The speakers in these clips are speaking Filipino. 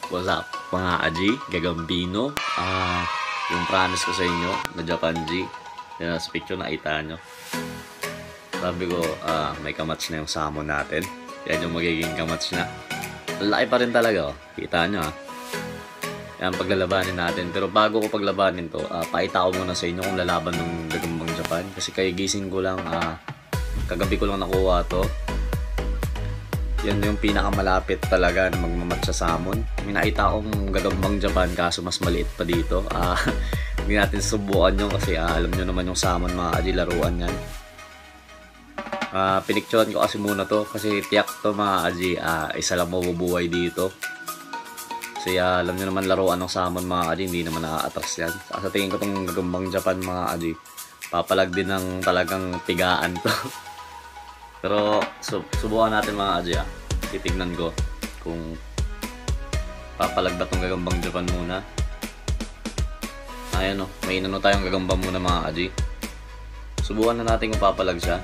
What's up mga Aji, Gagambino. Yung promise ko sa inyo na Japan G, yan sa picture nakita nyo. Sabi ko, may kamatch na yung salmon natin. Yan yung magiging kamatch na. Laki pa rin talaga, oh. Kita nyo, yan paglalabanin natin. Pero bago ko paglabanin to, paita ko muna sa inyo kung lalaban ng Gagambang Japan. Kasi kay gising ko lang, kagabi ko lang nakuha to. Yan yung pinakamalapit talaga na magmamatch sa salmon. May nakita akong Gagambang Japan kaso mas maliit pa dito. Hindi natin subukan yun kasi alam nyo naman yung salmon mga Aji, laruan yan. Pinicturean ko kasi muna to kasi tiyak to mga Aji, isa lang mabubuhay dito. Kasi alam nyo naman laruan ng salmon mga Aji, hindi naman nakaka-atras yan. Sa tingin ko tong Gagambang Japan mga Aji, papalag din ng talagang tigaan to. Pero subukan natin mga Aji, titignan ko kung papalag ba tong Gagambang Japan muna. Ayan o, may inano tayong gagamba muna mga Aji. Subukan na natin kung papalag siya.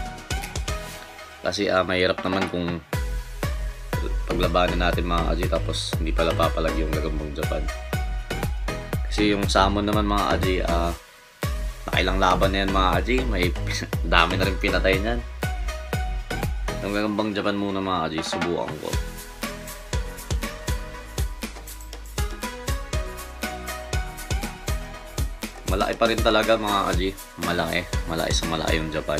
Kasi mahirap naman kung paglabanin natin mga Aji tapos hindi pala papalag yung Gagambang Japan. Kasi yung salmon naman mga Aji, nakailang laban na yan mga Aji, may dami na rin pinatay niyan. Yung Gagambang Japan muna mga Aji, subukan ko. Malaki pa rin talaga mga Aji, malaki sa malaki yung Japan.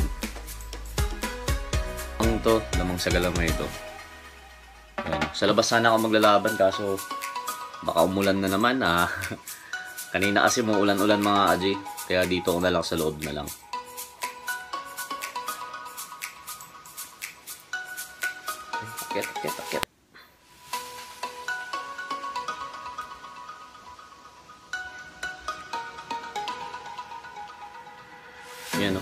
Ang to, lamang sa galamay ito. Ayan. Sa labas sana ako maglalaban kaso baka umulan na naman. Kanina kasi mo ulan-ulan mga Aji, kaya dito ko na lang sa loob na lang. Akit. Yan o.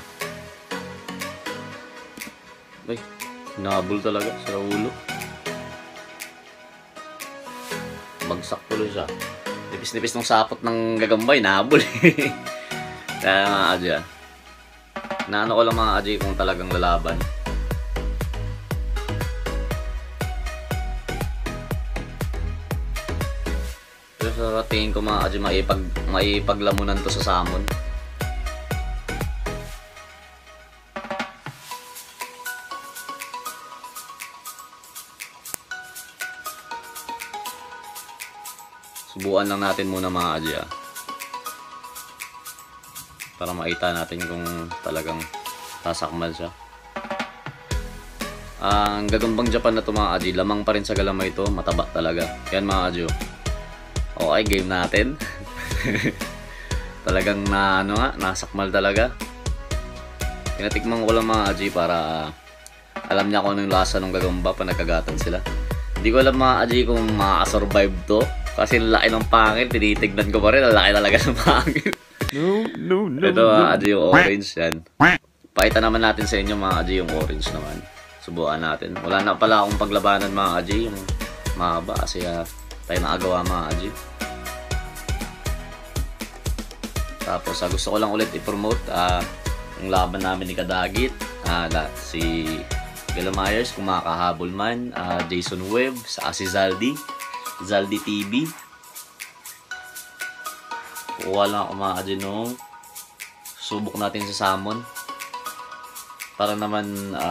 Ay, nabul talaga sa ulo. Bagsak tuloy siya. Nipis-nipis ng sapot ng gagambay, nabul. Kaya mga Aji, naano ko lang mga Aji kung talagang lalaban. Pero sa tingin ko mga Aji, maipaglamunan to sa salmon. Subukan lang natin muna mga Aji, para makita natin kung talagang sasakmal siya. Ang Gagambang Japan na to mga Aji, lamang pa rin sa galamay ito, mataba talaga. Yan mga Aji. Okay, game natin. Talagang nasakmal talaga. Tinatikman ko lang mga Aji para alam niya kung ano yung lasa ng gagamba pa nagkagatan sila. Hindi ko alam mga Aji kung makasurvive to. Kasi laki ng pangil, tinitignan ko pa rin, laki talaga ng pangil. No. Ito mga Aji, yung orange yan. Pakita naman natin sa inyo mga Aji yung orange naman. Subukan natin. Wala na pala akong paglabanan mga Aji, yung mahaba kasi tayo nakagawa mga Aji. Tapos gusto ko lang ulit i-promote yung laban namin ni Kadagit, si Gala Myers kung makakahabol man, Jason Webb, si Zaldi TV. Kuha lang ako mga Aji nung subok natin sa salmon para naman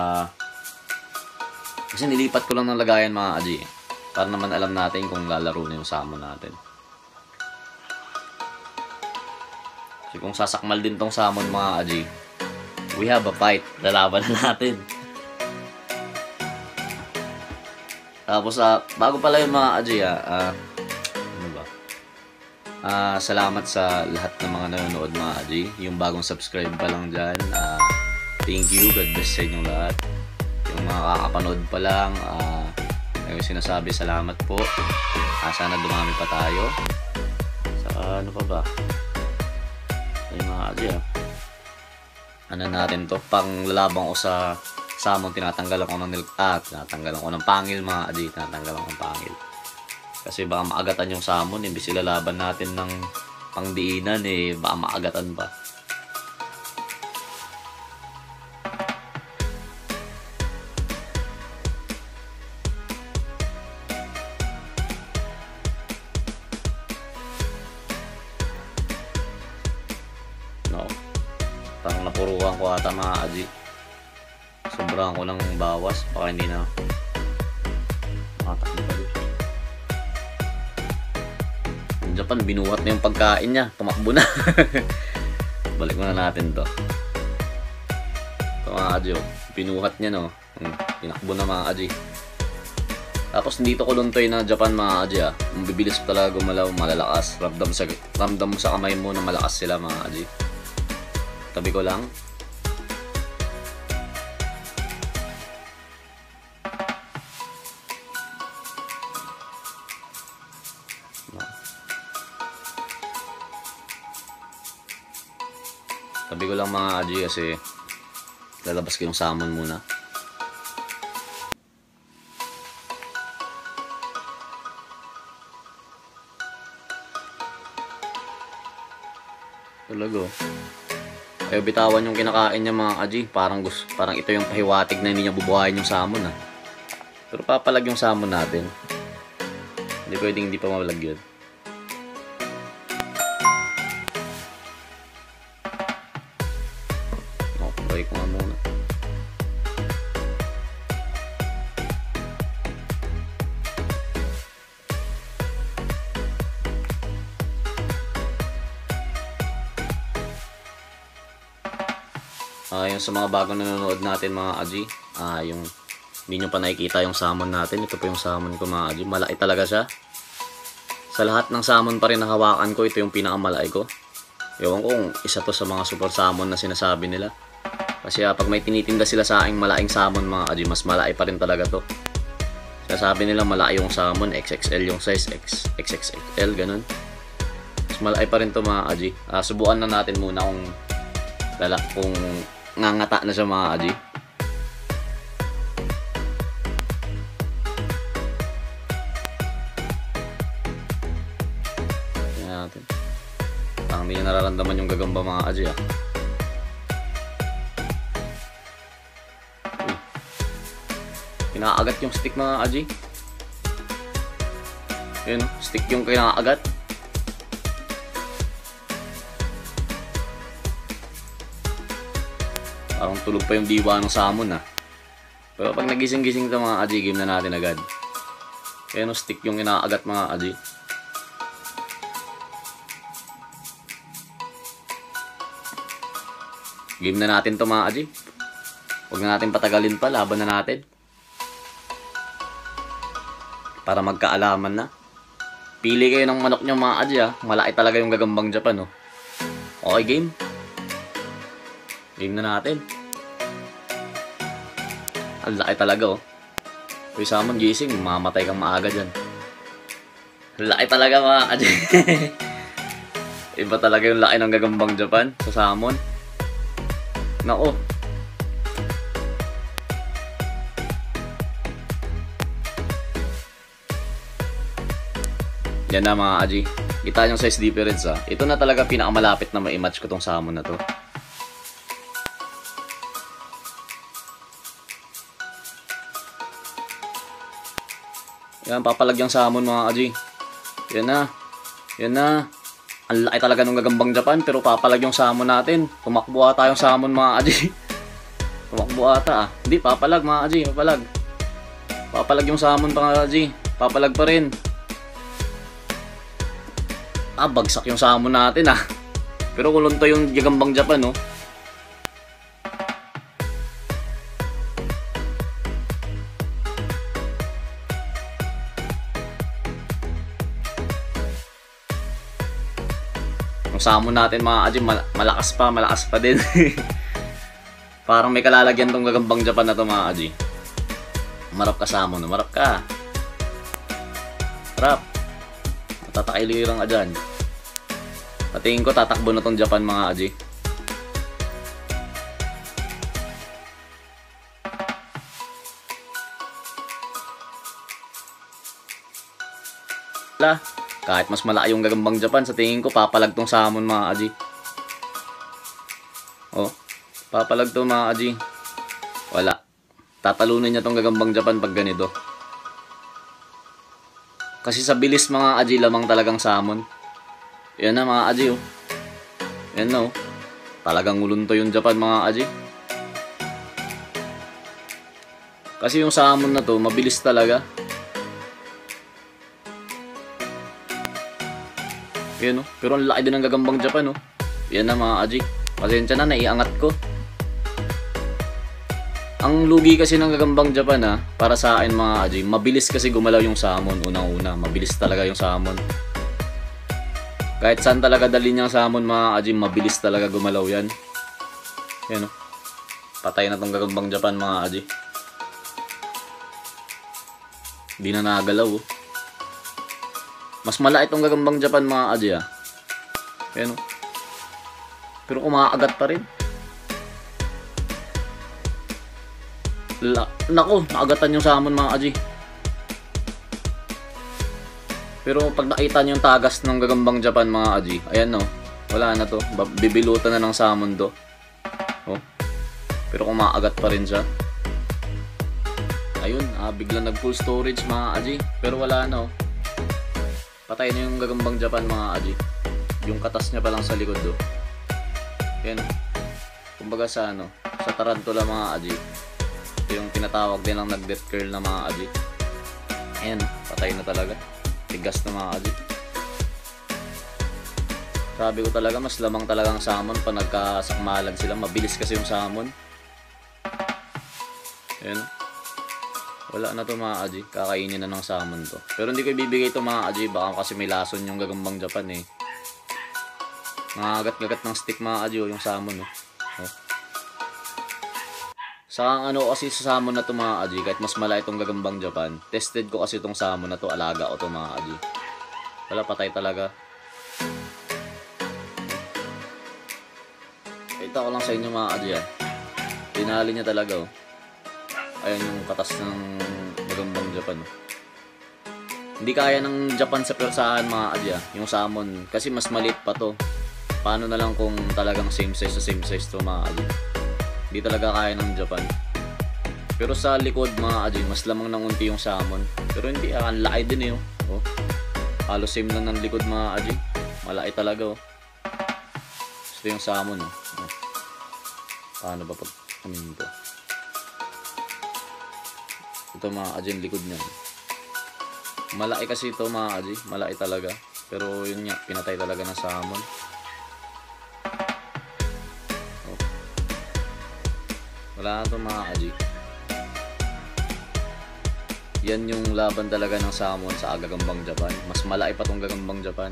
kasi nilipat ko lang ng lagayan mga Aji para naman alam natin kung lalaro na yung salmon natin. Kasi kung sasakmal din tong salmon mga Aji, we have a fight, lalaban na natin. Tapos bago pala yung mga Aji, ano ba? Salamat sa lahat ng mga nanonood mga Aji. Yung bagong subscribe pa lang dyan, thank you, God bless sa inyong lahat. Yung mga kakapanood pa lang, yung sinasabi salamat po. Sana dumami pa tayo. Ano pa ba? Yung mga Aji, ano natin to, pang lalabang ko sa salmon, tinatanggalan ko ng pangil mga Aji, tinatanggalan ko ng pangil. Kasi baka maagatan yung salmon, imbis ilalaban natin ng pangdiinan, baka maagatan pa. tinuturukan ko ata mga aji. Sobrang ko ng bawas. Baka hindi na makatakbo pa dito. Yung Japan, binuhat na yung pagkain niya. Tumakbo na. Balik muna natin to. Ito mga aji, oh. Binuhat niya, no. Tinakbo na mga aji. Tapos dito ko luntoy na Japan mga aji, ah. Mabibilis talaga gumalaw, malalakas. Ramdam mo sa kamay mo na malakas sila mga aji. Tabi ko lang. Tabi ko lang mga aji kasi lalabas ko yung salmon muna. Talaga. Ayaw bitawan yung kinakain niya mga aji. Parang ito yung pahiwatig na hindi niya bubuhayin yung salmon, ah. Pero papalag yung salmon natin. Hindi pwedeng hindi pa mawalag yun. Try ko nga muna. Yung sa mga bagong nanonood natin mga aji, yung hindi nyo pa nakikita yung salmon natin. Ito po yung salmon ko mga aji. Malaki talaga siya. Sa lahat ng salmon pa rin na hawakan ko, ito yung pinakamalaki ko. Ewan ko kung isa to sa mga super salmon na sinasabi nila. Kasi pag may tinitinda sila sa aking malaking salmon mga aji, mas malaki pa rin talaga to. Sinasabi nila malaki yung salmon, XXL yung size, XXXL, ganun. Mas malaki pa rin to mga aji. Subukan na natin muna kung ngangata na siya mga aji. Tingnan natin. Parang hindi niya nararamdaman yung gagamba mga aji, ah. Kinaagat yung stick mga aji. Yun, stick yung kinaagat. Parang tulog pa yung diwa ng salmon, ah. Pero pag nagising-gising ito mga aji, game na natin agad. Kaya no, stick yung inaagat mga aji. Game na natin to mga aji. Huwag na natin patagalin pa, laban na natin. Para magkaalaman na. Pili kayo ng manok nyo mga aji, ah. Malaki talaga yung gagambang Japan, oh. Okay, game. Game na natin. Ang laki talaga, oh. Uy, salmon, gising. Mamatay kang maaga dyan. Ang laki talaga mga aji. Iba talaga yung laki ng gagambang Japan sa salmon. Nako. Yan na mga aji. Kita yung size difference, ah. Ito na talaga pinakamalapit na ma-match ko tong salmon na to. Yan, papalag yung salmon mga aji. Yan na. Yan na. Ang laki talaga ng gagambang Japan, pero papalag yung salmon natin. Tumakbo ata yung salmon mga aji. Tumakbo ata, ah. Hindi, papalag mga aji. Papalag. Papalag yung salmon mga aji. Papalag pa rin. Bagsak yung salmon natin, ah. Pero kulunto yung gagambang Japan, oh. Yung salmon natin mga aji, malakas pa din. Parang may kalalagyan tong gagambang Japan na to mga aji. Marap ka salmon, marap ka. Marap. Tatakilirang ka dyan. Patingin ko tatakbo na tong Japan mga aji. Kahit mas malaki yung gagambang Japan, sa tingin ko papalag tong salmon mga aji. Oh, papalag to mga aji. Wala. Tatalunin niya tong gagambang Japan pag ganito. Kasi sa bilis mga aji, lamang talagang salmon. Yan na mga aji, oh. Yan na, oh. Talagang ulunto yung Japan mga aji. Kasi yung salmon na to, mabilis talaga. Yan, no? Pero ang laki din ng gagambang Japan, no? Yan na mga aji. Pasensya na, naiangat ko. Ang lugi kasi ng gagambang Japan, ha, para sa akin mga aji, mabilis kasi gumalaw yung salmon. Unang-una, mabilis talaga yung salmon. Kahit saan talaga dali niyang salmon mga aji, mabilis talaga gumalaw yan. Yan, no? Patay na tong gagambang Japan mga aji. Hindi na nagalaw, oh. Mas malait tong gagambang Japan mga aji, ha. Yan, no? Pero kumakagat pa rin. Nako, naagatan yung salmon mga aji. Pero pag nakita nyo yung tagas ng gagambang Japan mga aji, ayan, no, wala na to. Bibilutan na ng salmon to. Oh. Pero kumakagat pa rin siya. Ayun, biglang nag full storage mga aji. Pero wala na, oh. Patay na yung gagambang Japan mga aji. Yung katas niya pa lang sa likod, oh. Yan. Kumbaga sa sa tarantula mga aji. Ito yung tinatawag din ng nag-death curl na mga aji. Ayan, patay na talaga. Tigas na mga aji. Sabi ko talaga, mas lamang talagang salmon pa nagkasakmalan sila. Mabilis kasi yung salmon. Ayan. Wala na to mga aji. Kakainin na ng salmon to. Pero hindi ko ibibigay to mga aji. Baka kasi may lason yung gagambang Japan eh. Nangagat-gagat ng stick mga aji, yung salmon, oh. Oh. Sa kasi sa salmon na to mga aji, kahit mas malaki itong gagambang Japan, tested ko kasi itong salmon na to, alaga ko to mga aji. Wala, patay talaga. Ito ko lang sa inyo mga aji, ah. Tinali niya talaga, oh. Ayan yung katas ng gagambang Japan, oh. Hindi kaya ng Japan sa persahan mga aji, ah, yung salmon, kasi mas maliit pa to. Paano na lang kung talagang same size to mga aji. Hindi talaga kaya ng Japan. Pero sa likod mga aji, mas lamang ng unti yung salmon. Pero hindi, ang laki din eh, oh. Halos same lang ng likod mga aji. Malaki talaga, oh. Ito yung salmon, oh. Paano ba pag to? Ito mga aji, yung likod niya. Malaki kasi ito mga aji, malaki talaga. Pero yun nga, pinatay talaga ng salmon. Wala na ito mga aji. Yan yung laban talaga ng salmon sa gagambang Japan. Mas malaki pa tong gagambang Japan.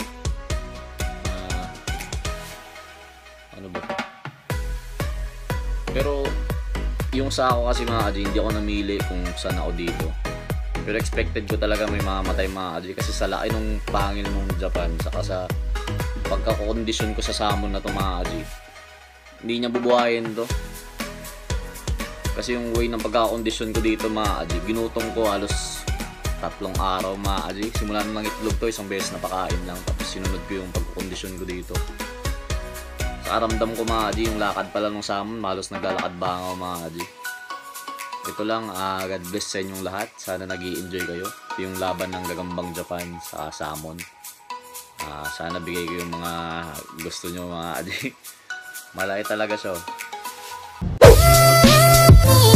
Ano ba ito? Pero yung sa ako kasi mga aji, hindi ako namili kung saan ako dito. Pero expected ko talaga may mamamatay mga aji. Kasi sa laki nung pangil ng Japan, saka sa pagkakondisyon ko sa salmon na ito mga aji, hindi niya bubuhayin to. Kasi yung way ng pagkakondisyon ko dito mga aji, ginutong ko halos 3 araw mga aji. Simula ng itlog to, isang beses napakain lang. Tapos sinunod ko yung pagkakondisyon ko dito. Sa aramdam ko mga aji, yung lakad pala ng salmon, halos naglalakad ba ako mga aji. Ito lang, God bless sa inyong lahat. Sana nag-i-enjoy kayo. Ito yung laban ng gagambang Japan sa salmon. Sana bigay ko yung mga gusto nyo mga aji. Malaki talaga siya, oh.